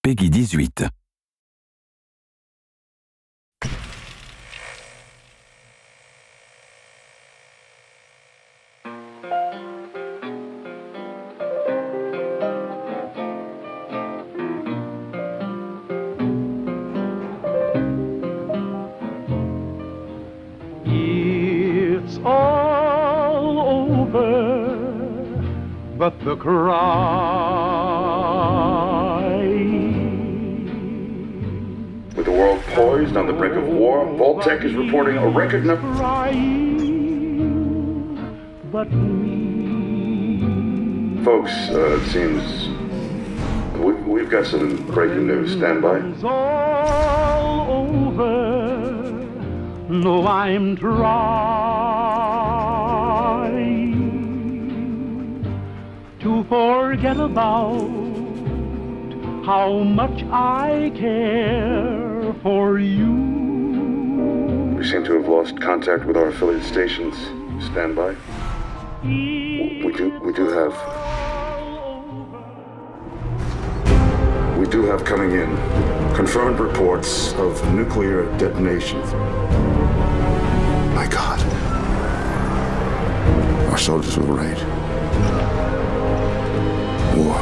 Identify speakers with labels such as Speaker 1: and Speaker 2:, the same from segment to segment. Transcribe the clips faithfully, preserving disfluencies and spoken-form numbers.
Speaker 1: Peggy dix-huit.
Speaker 2: It's all over, but the cry.
Speaker 3: With the world poised on the brink of war, Vault-Tec is reporting a record number.
Speaker 2: But me.
Speaker 3: Folks, uh, it seems we've, we've got some breaking news. Stand by.
Speaker 2: It's all over. No, I'm trying to forget about how much I care for you.
Speaker 3: We seem to have lost contact with our affiliate stations. Stand by. We do, we do have, we do have coming in confirmed reports of nuclear detonations. My God. Our soldiers were right. War.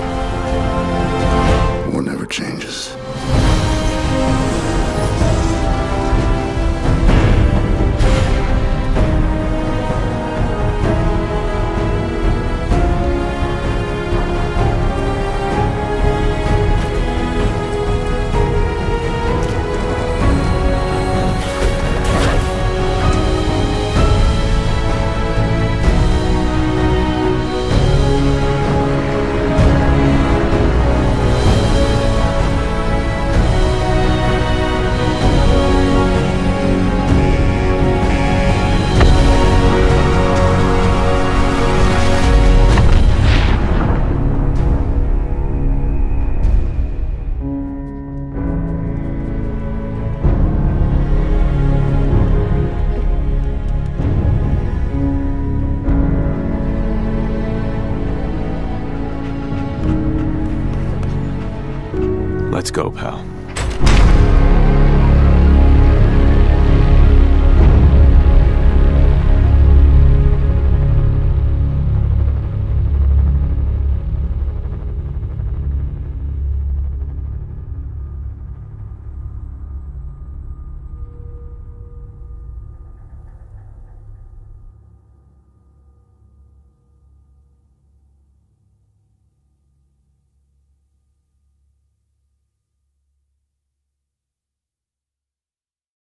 Speaker 3: War never changes.
Speaker 1: Let's go, pal.